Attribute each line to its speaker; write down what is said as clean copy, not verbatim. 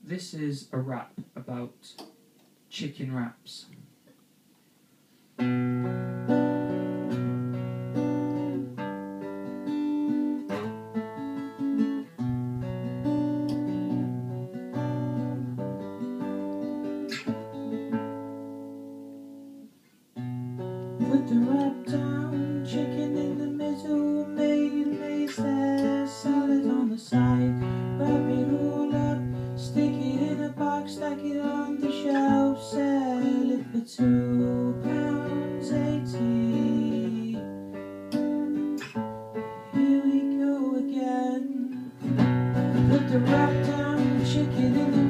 Speaker 1: This is a rap about chicken wraps.
Speaker 2: Put the wrap down, chicken in the middle, mayonnaise there, salad on the side. Wrap it all up, stick it in a box, stack it on the shelf, sell it for £2.80. Here we go again. Put the wrap down, chicken in the